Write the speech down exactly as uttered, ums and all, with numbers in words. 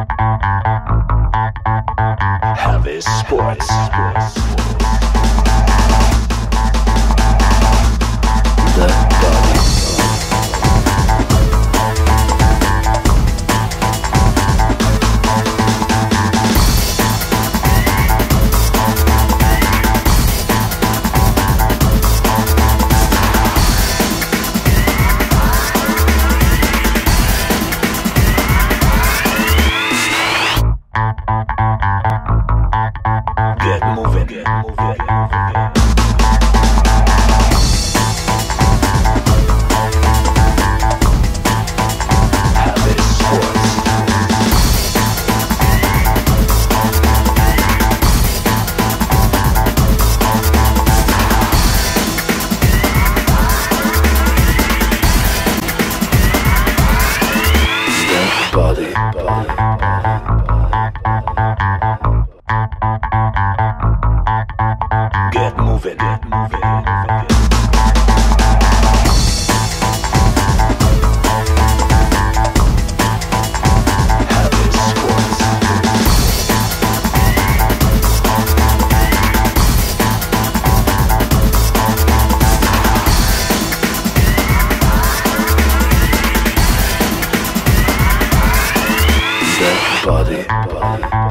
Hervis Sports. The body. Get moving, get moving, Hervis Sports. The body, body, Get moving, get moving, get moving. Hervis Sports. The body, body.